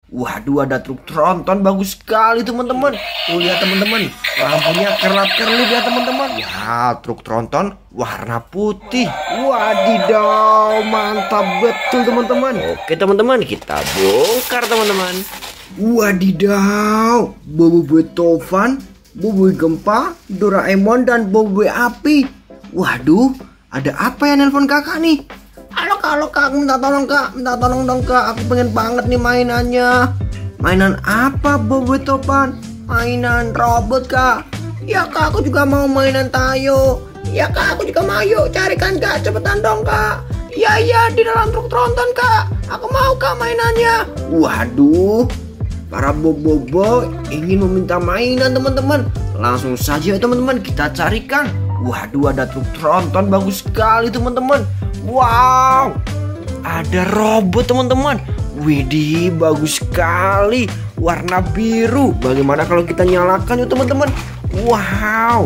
Waduh, ada truk tronton bagus sekali teman-teman. Tuh lihat teman-teman, lampunya kerlap-kerlip ya teman-teman. Ya, truk tronton warna putih. Wadidaw, mantap betul teman-teman. Oke teman-teman, kita bongkar teman-teman. Wadidaw, Bobo Beethoven, Bobo Gempa, Doraemon, dan Bobo Api. Waduh, ada apa ya nelpon kakak nih? Halo kak, minta tolong dong kak, aku pengen banget nih mainannya. Mainan apa Bobo Beethoven? Mainan robot kak. Ya kak, aku juga mau mainan Tayo. Ya kak, aku juga mau, yuk carikan kak, cepetan dong kak. Iya, di dalam truk tronton kak, aku mau kak mainannya. Waduh, para bobo ingin meminta mainan teman-teman. Langsung saja teman-teman kita carikan. Waduh, ada truk tronton bagus sekali teman-teman. Wow, ada robot teman-teman. Widih, bagus sekali, warna biru. Bagaimana kalau kita nyalakan yuk teman-teman? Wow,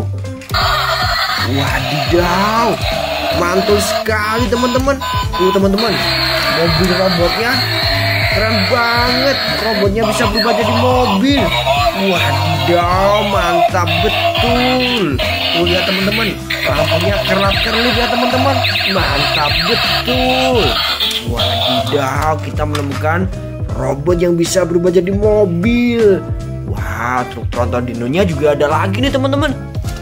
wadidaw, mantul sekali teman-teman. Tuh teman-teman, mobil robotnya keren banget. Robotnya bisa berubah jadi mobil. Wadidaw, mantap betul. Tuh lihat teman-teman, lampunya kerlap-kerlip ya teman-teman. Mantap betul. Wadidaw, kita menemukan robot yang bisa berubah jadi mobil. Wah, truk tronton dinonya juga ada lagi nih teman-teman.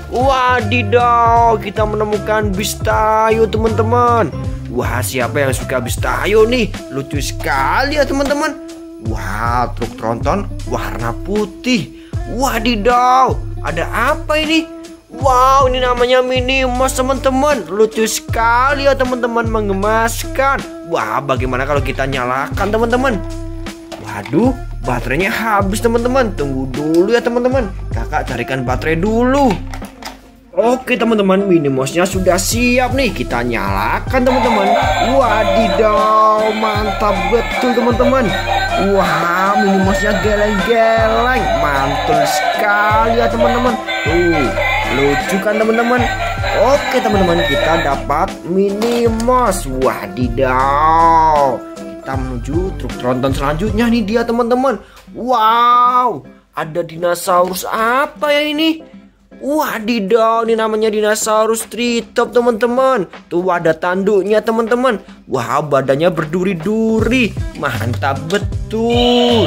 Wadidaw, kita menemukan bis Tayo teman-teman. Wah, siapa yang suka bis Tayo nih? Lucu sekali ya teman-teman. Wah, truk tronton warna putih. Wadidaw, ada apa ini? Wow, ini namanya Minimouse teman-teman. Lucu sekali ya teman-teman, menggemaskan. Wah, bagaimana kalau kita nyalakan teman-teman? Waduh, baterainya habis teman-teman. Tunggu dulu ya teman-teman, kakak carikan baterai dulu. Oke teman-teman, Minimouse-nya sudah siap nih. Kita nyalakan teman-teman. Wadidaw, mantap betul teman-teman. Wah, Minimouse-nya geleng-geleng. Mantul sekali ya teman-teman. Tuh, lucu kan teman-teman? Oke teman-teman, kita dapat Minimouse. Wadidaw, kita menuju truk tronton selanjutnya nih dia teman-teman. Wow, ada dinosaurus apa ya ini? Wadidaw, ini namanya dinosaurus Tritop teman-teman. Tuh ada tanduknya teman-teman. Wah, badannya berduri-duri. Mantap betul.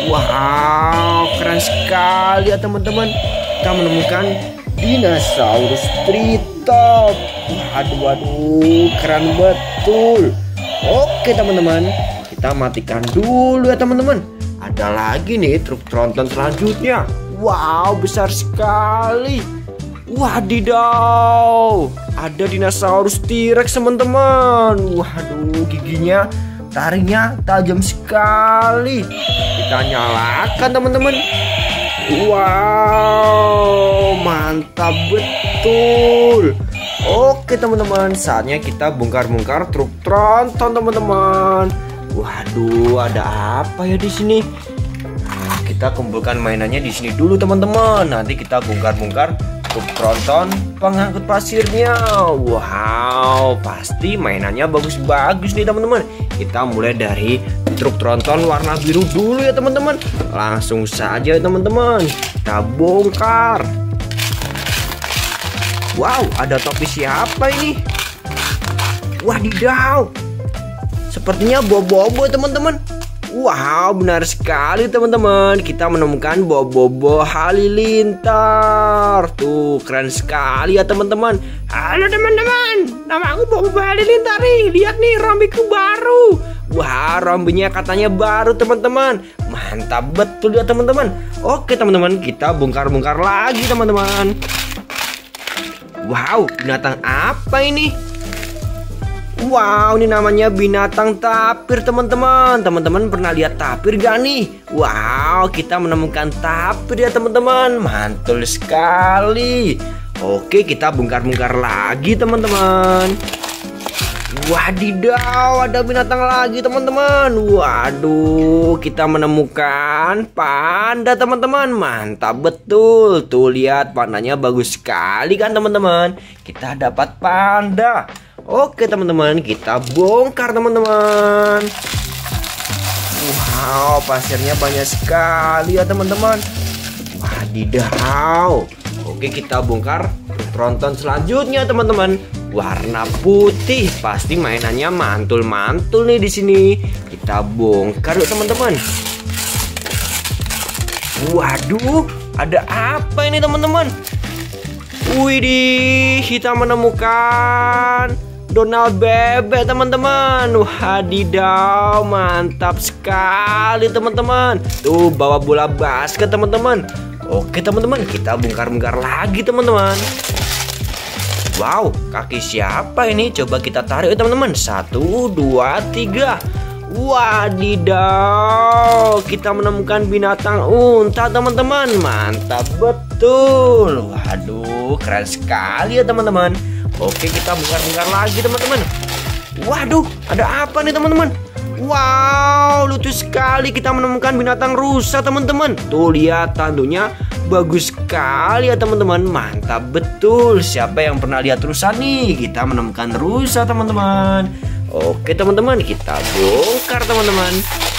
Wow, keren sekali ya teman-teman. Kita menemukan dinosaurus Tritop. Waduh, keren betul. Oke teman-teman, kita matikan dulu ya teman-teman. Ada lagi nih truk tronton selanjutnya. Wow, besar sekali. Wadidaw, ada dinosaurus T-Rex teman-teman. Waduh, giginya, taringnya tajam sekali. Kita nyalakan teman-teman. Wow, mantap betul. Oke teman-teman, saatnya kita bongkar-bongkar truk tronton teman-teman. Waduh, ada apa ya di sini? Nah, kita kumpulkan mainannya di sini dulu teman-teman. Nanti kita bongkar-bongkar truk tronton pengangkut pasirnya. Wow, pasti mainannya bagus-bagus nih teman-teman. Kita mulai dari truk tronton warna biru dulu ya teman-teman. Langsung saja teman-teman, kita bongkar. Wow, ada topi siapa ini? Wadidaw, sepertinya Bobo teman-teman. Wow, benar sekali teman-teman. Kita menemukan Bobo Halilintar. Tuh, keren sekali ya teman-teman. Halo teman-teman, nama aku Bobo Halilintar nih. Lihat nih, rombiku baru. Wah, rombinya katanya baru teman-teman. Mantap betul ya teman-teman. Oke teman-teman, kita bongkar-bongkar lagi teman-teman. Wow, binatang apa ini? Wow, ini namanya binatang tapir teman-teman. Teman-teman pernah lihat tapir gak nih? Wow, kita menemukan tapir ya teman-teman. Mantul sekali. Oke, kita bongkar-bongkar lagi teman-teman. Wadidaw, ada binatang lagi teman-teman. Waduh, kita menemukan panda teman-teman. Mantap betul. Tuh lihat, pandanya bagus sekali kan teman-teman. Kita dapat panda. Oke teman-teman, kita bongkar teman-teman. Wow, pasirnya banyak sekali ya teman-teman. Wadidaw. Oke, kita bongkar tronton selanjutnya teman-teman. Warna putih, pasti mainannya mantul-mantul nih di sini. Kita bongkar yuk teman-teman. Waduh, ada apa ini teman-teman? Widih, kita menemukan Donald bebek teman-teman. Wadidaw, mantap sekali teman-teman. Tuh bawa bola basket teman-teman. Oke teman-teman, kita bongkar-bongkar lagi teman-teman. Wow, kaki siapa ini? Coba kita tarik teman-teman. 1, 2, 3. Wadidaw, kita menemukan binatang unta teman-teman. Mantap betul. Waduh, keren sekali ya teman-teman. Oke, kita bongkar-bongkar lagi teman-teman. Waduh, ada apa nih teman-teman? Wow, lucu sekali, kita menemukan binatang rusa teman-teman. Tuh lihat tanduknya bagus sekali ya teman-teman. Mantap betul. Siapa yang pernah lihat rusa nih? Kita menemukan rusa teman-teman. Oke teman-teman, kita bongkar teman-teman.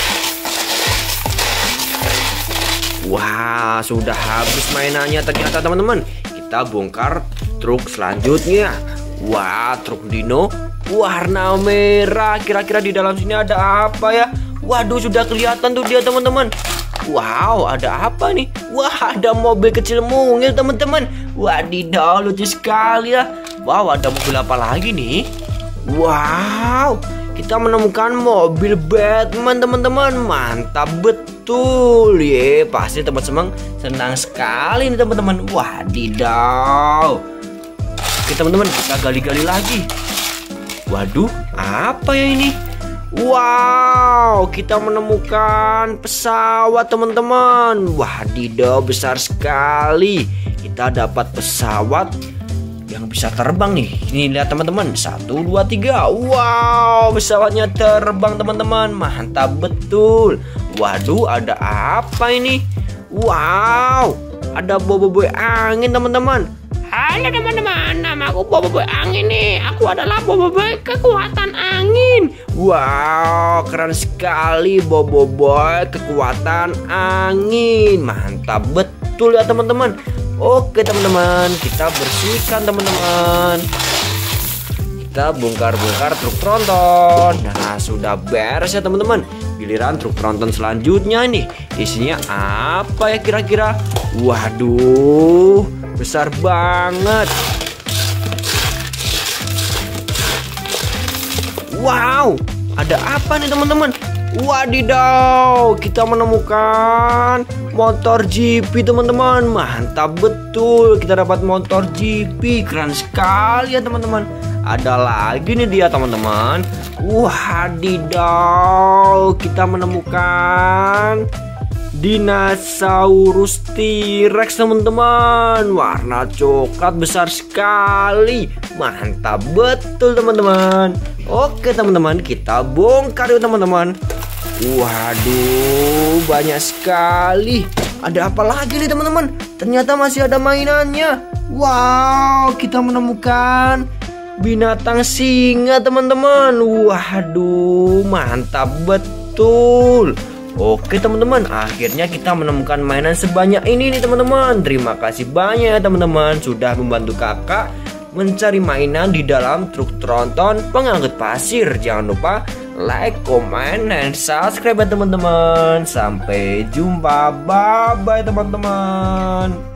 Wah, sudah habis mainannya ternyata teman-teman. Kita bongkar truk selanjutnya. Wah, truk dino warna merah. Kira-kira di dalam sini ada apa ya? Waduh, sudah kelihatan tuh dia teman-teman. Wow, ada apa nih? Wah, ada mobil kecil mungil teman-teman. Wadidaw, lucu sekali ya. Wow, ada mobil apa lagi nih? Wow, kita menemukan mobil Batman teman-teman. Mantap betul. Ye, pasti teman-teman senang sekali nih teman-teman. Wadidaw. Oke teman-teman, kita gali-gali lagi. Waduh, apa ya ini? Wow, kita menemukan pesawat teman-teman. Wadidaw, besar sekali. Kita dapat pesawat yang bisa terbang nih. Ini lihat teman-teman. 1, 2, 3. Wow, pesawatnya terbang teman-teman. Mantap betul. Waduh, ada apa ini? Wow, ada boboiboy angin teman-teman. Halo teman-teman, nama aku boboiboy angin nih. Aku adalah boboiboy kekuatan angin. Wow, keren sekali boboiboy kekuatan angin. Mantap betul ya teman-teman. Oke teman-teman, kita bersihkan teman-teman. Kita bongkar-bongkar truk tronton. Nah, sudah beres ya teman-teman. Giliran truk tronton selanjutnya nih. Isinya apa ya kira-kira? Waduh, besar banget. Wow, ada apa nih teman-teman? Wadidaw, kita menemukan motor GP teman-teman. Mantap betul, kita dapat motor GP. Keren sekali ya teman-teman. Ada lagi nih dia teman-teman. Wadidaw, kita menemukan dinosaurus T-Rex teman-teman. Warna coklat, besar sekali. Mantap betul teman-teman. Oke teman-teman, kita bongkar yuk teman-teman. Waduh, banyak sekali. Ada apa lagi nih teman-teman? Ternyata masih ada mainannya. Wow, kita menemukan binatang singa teman-teman. Waduh, mantap betul. Oke teman-teman, akhirnya kita menemukan mainan sebanyak ini nih teman-teman. Terima kasih banyak teman-teman sudah membantu kakak mencari mainan di dalam truk tronton pengangkut pasir. Jangan lupa like, comment, dan subscribe ya teman-teman. Sampai jumpa, bye bye teman-teman.